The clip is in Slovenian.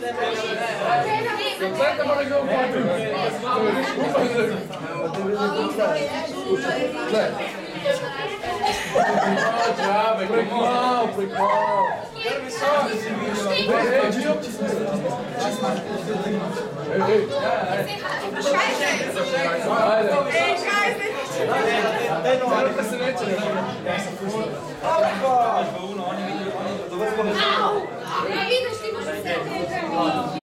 Zakleta mora ga upati. Prekmal. Ne vidiš, ti možeš se